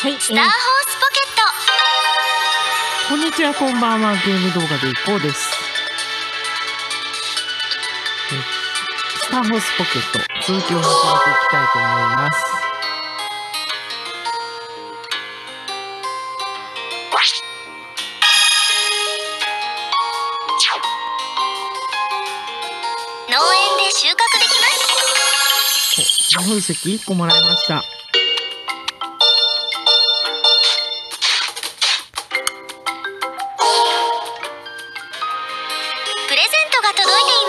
はい、 スターホースポケット。 こんにちは、こんばんは。ゲーム動画でいこうです。スターホースポケット、続きを始めていきたいと思います。 農園で収穫できます。 魔風石1個もらいました。 プレゼントが届いています。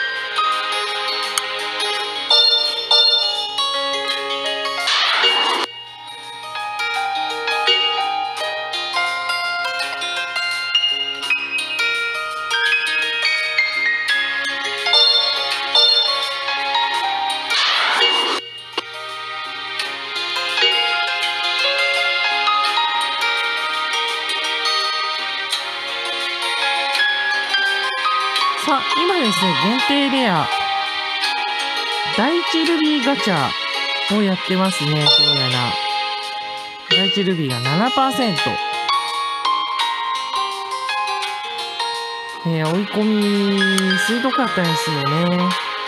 さあ、今ですね、限定レア、第一ルビーガチャをやってますね、どうやら。第一ルビーが 7%。追い込み、鋭かったですよね。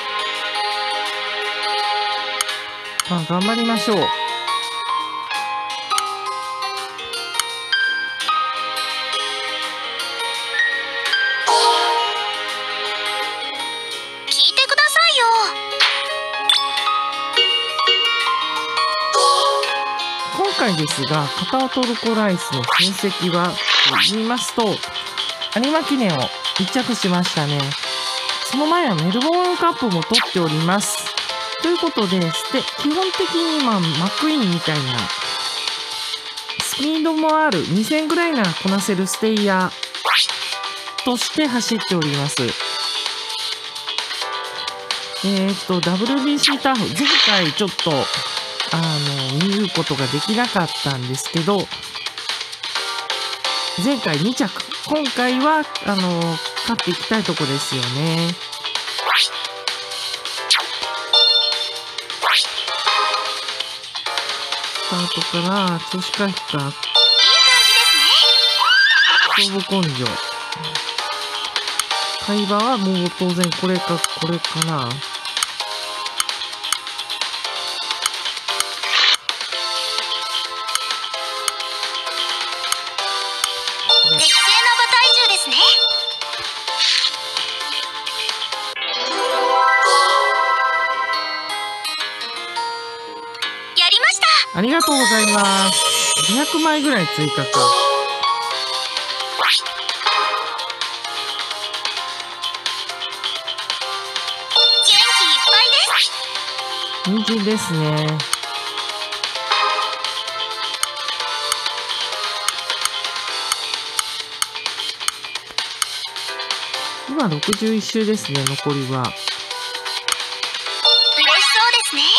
まあ、頑張りましょう。今回ですが、カタオトルコライスの戦績はと言いますと、有馬記念を1着しましたね。その前はメルボルンカップも取っております。ということで、基本的にマックイーンみたいな、スピードもある2000ぐらいならこなせるステイヤーとして走っております。WBC ターフ、前回ちょっと、見ることができなかったんですけど、前回2着、今回は、勝っていきたいとこですよね。スタートから調子回復か。いい感じですね。 勝負根性。会話はもう当然これかな。 適正な馬体重ですね。やりました。 ありがとうございます。200枚ぐらい追加か。人参ですね。今61周ですね、残りは。 嬉しそうですね。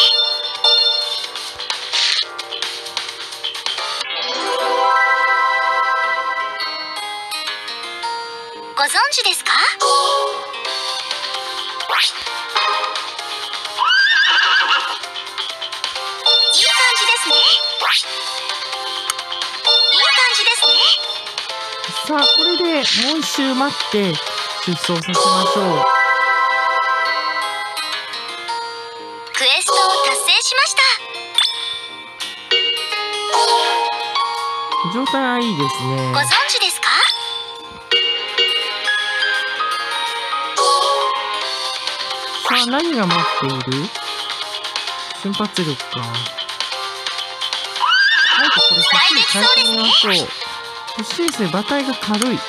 ご存知ですか？いい感じですね。いい感じですね。 さあ、これでもう一周待って出走させましょう。 クエストを達成しました。 状態はいいですね。 ご存知ですか？ さあ、何が待っている？瞬発力か。はいと、これ先に変えてみましょう。そしてですね、馬体が軽い。 適正な馬体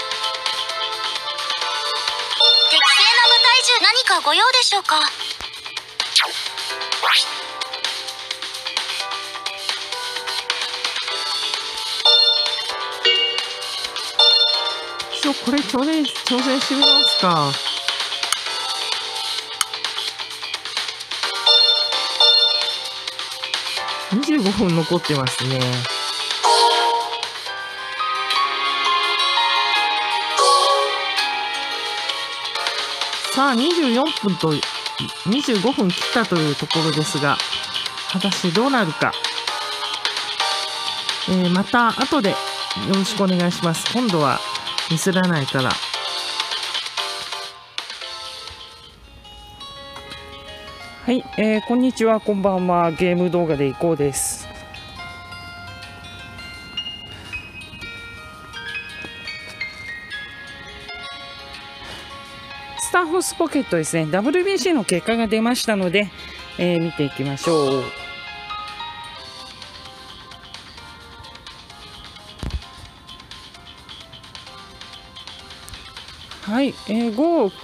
重、何かご用でしょうか？ これ挑戦してみますか。25分残ってますね。さあ、24分と25分切ったというところですが、果たしてどうなるか。 また後でよろしくお願いします。今度はミスらないから。はい、こんにちは、こんばんは。ゲーム動画でいこうです。スターフォスポケットですね、WBC の結果が出ましたので、見ていきましょう。はい、午後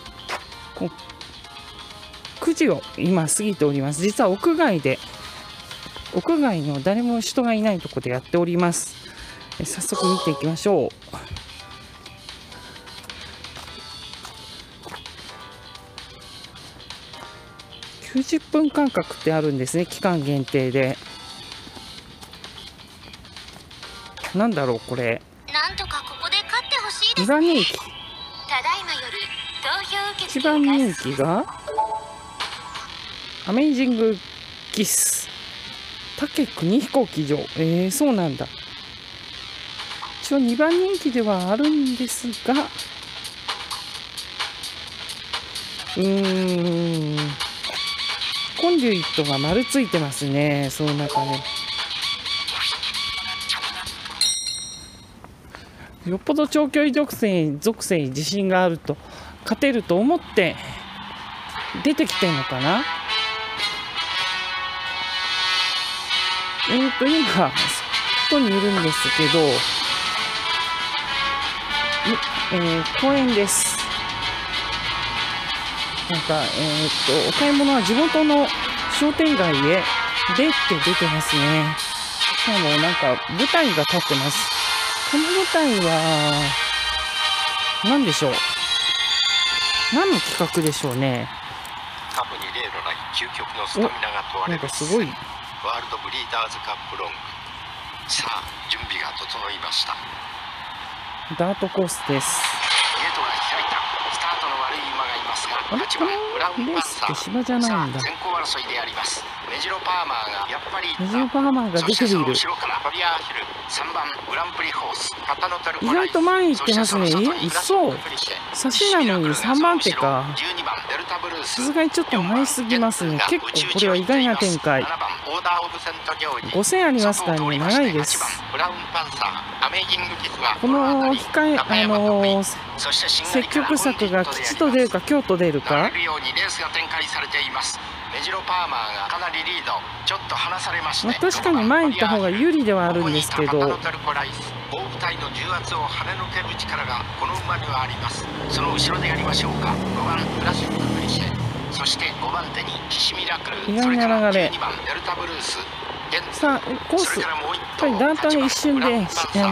9時を今過ぎております。実は屋外の誰も人がいないところでやっております。早速見ていきましょう。90分間隔ってあるんですね、期間限定で。なんだろうこれ。 なんとかここで勝ってほしいです 2番人気。 ただいまより投票受付 1番人気がアメイジングキス武邦彦騎乗。そうなんだ。一応2番人気ではあるんですが、コンデュイットが丸ついてますね。その中ね、よっぽど長距離属性に自信があると勝てると思って出てきてんのかな。今外にいるんですけど、公園です。なんかお買い物は地元の商店街へ出てますね。しかもなんか舞台が立ってます。この舞台は何でしょう。何の企画でしょうね。 過去に例のない究極のスタミナが問われるなんかすごいワールドブリーダーズカップロング。さあ準備が整いました。 ダートコースです。 ゲートが開いた。スタートの悪い馬がいますが、 あれ、 8番ブラウンレーパンサー。 スって芝じゃないんだ。 さあ先行争いであります。メジロパーマーがやっぱりメジロパーマーが出ている。 そしてその後ろからトリアーヒル3番グランプリホースパタノタルコ意ライス。 外と前に行ってますね。 そしてその外に嘘。差しなのに3番手か。 12番デルタブルース。 さすがにちょっと前すぎますね。結構これは意外な展開。 7番オーダーオブセント行事。 5000ありますからね、長いです。 ブラウンパンサーアメイジングキスはこの積極策が吉と出るか京と出るか。 流れるようにレースが展開されています。メジロパーマーがかなりリード。ちょっと離されまして、 確かに前に行った方が有利ではあるんですけど、 大舞台の重圧を跳ね抜ける力がこの馬にはあります。その後ろでやりましょうか。5番クラシックグリシェ、そして5番手にキシミラクル、 意外な流れ。 12番デルタブルース。 さあコース、やっぱりダートの一瞬で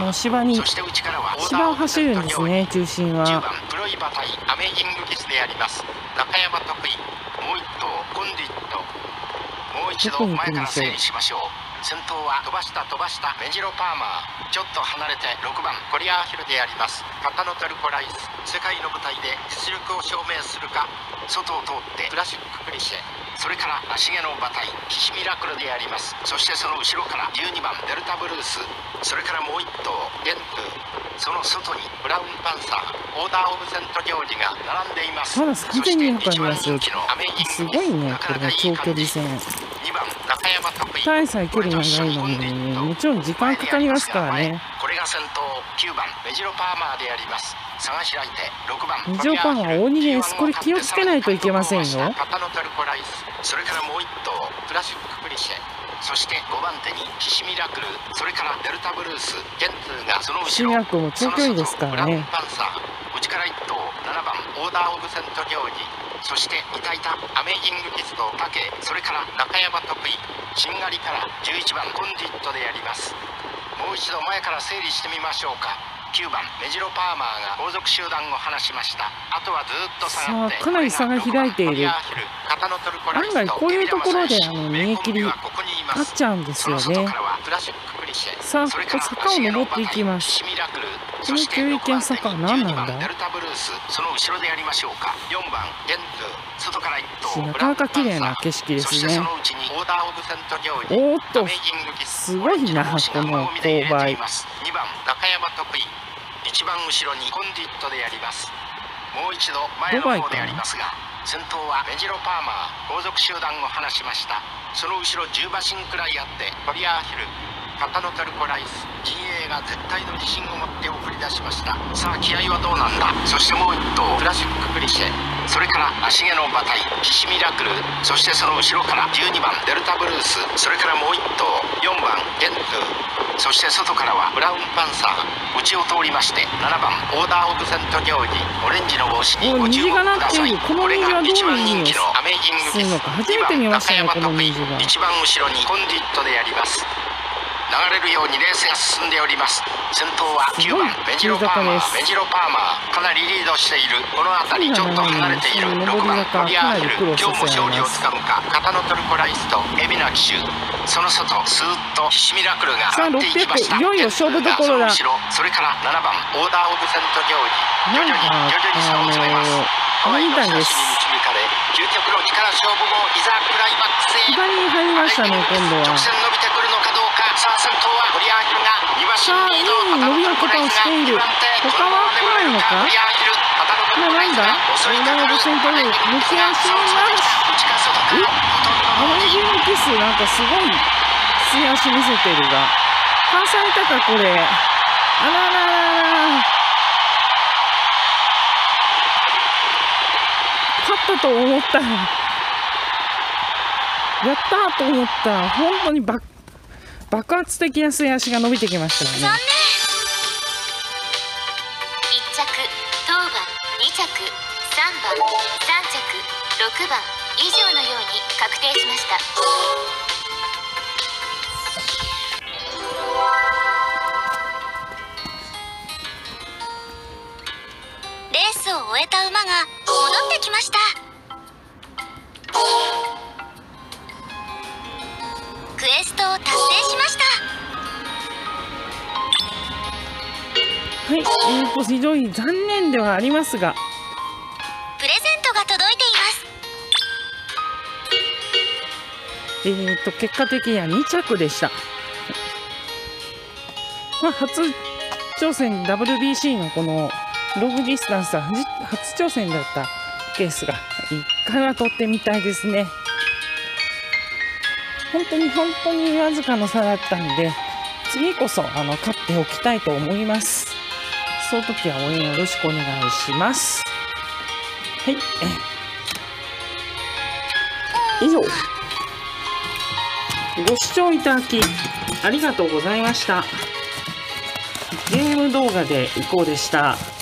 芝を走るんですね、中心は。 10番黒い馬体アメイジングキスであります。中山得意。もう一頭コンディット。もう一度前から整理しましょう。先頭は飛ばしたメジロパーマー。ちょっと離れて6番コリアーヒルであります。パタノテルコライス。世界の舞台で実力を証明するか。外を通ってクラシッククリシェ、それから足毛の馬体キシミラクルであります。そしてその後ろから12番デルタブルース、それからもう一頭ゲントゥ、その外にブラウンパンサーオーダーオブセント行事が並んでいます。 まだ完全によくありますよ。すごいね、これが長距離戦。大差距離長いのに、もちろん時間かかりますからね。 これが先頭9番メジロパーマーであります。差が開いて6番メジロパーマー大逃げです。これ気をつけないといけませんよ。 パタノテルコライス、それからもう一頭クラシッククリシェ、そして5番手にキシミラクル、それからデルタブルース、ゲントゥがその後ろ。 キシミラクルも長距離ですからね。 パンサー内から1頭7番オーダーオブセント行事、そしていたアメイジングキスとタケ、それから中山得意、しんがりから11番コンディットでやります。もう一度前から整理してみましょうか。9番メジロパーマーが後続集団を離しました。あとはずっと下がって、 さあかなり差が開いている。案外こういうところで逃げ切りあっちゃうんですよね。さあここ坂を登っていきます。 この注意点差か何なんだ。 デルタブルース、その後ろでやりましょうか。4番ゲント、外から1頭、 なかなか綺麗な景色ですね。 そしてそのうちにオーダーオブセント行事、 おーっとアメージングキス、 すごいな、この勾配。 2番中山得意、一番後ろにコンディットでやります。もう一度前の方でやりますが、先頭はメジロパーマー、後続集団を離しました。その後ろ10馬身くらいあってコリアーヒル、片野トルコライス、陣営が絶対の自信を持って送り出しました。さあ気合はどうなんだ。そしてもう一頭クラシッククリシェ、それから足毛の馬体騎士ミラクル、そしてその後ろから12番デルタブルース、それからもう一頭4番ゲントゥ、そして外からはブラウンパンサー、内を通りまして7番オーダーオブセント行事、オレンジの帽子にご注目ください。これが一番人気のアメージングキス。 初めて見ましたね、この虹が。 一番後ろにコンディットでやります。流れるようにレースが進んでおります。先頭は9番メジロパーマー、かなりリードしている。この辺りちょっと離れている6番コリアーヒル、今日も勝利をつかむか。片野トルコライスと海老名騎手、その外スーッと騎士ミラクルが上がっていきました。 いよいよ勝負どころだ。 それから7番オーダーオブセント行事、徐々に差を詰めます。 いいんです。 究極の力勝負もいざクライマックスへ。 左に入りましたね、今度は。 直線伸びてくるのかどうか。さあ先頭はコリアーヒルが2馬身リード。 伸びの方をしている。他は来ないのか。なんだ、オーダーオブセントで抜き足にます。アメージングキス、なんかすごい末足見せてるが、かわされたかこれ。あらららら、勝ったと思ったら、やったーと思ったら、本当に爆発的な末足が伸びてきましたよね。 残念。1着当番、2着3番、3着6番以上のように確定しました。レースを終えた馬が戻ってきました。クエストを達成しました。 はい、非常に残念ではありますが、 プレゼントが届いています。 結果的には2着でした。初挑戦 WBC のこのロングディスタンスは初挑戦だったケースが1回は取ってみたいですね。本当にわずかの差だったんで、次こそ勝っておきたいと思います。その時は応援よろしくお願いします。はい、以上、ご視聴いただきありがとうございました。ゲーム動画でいこうでした。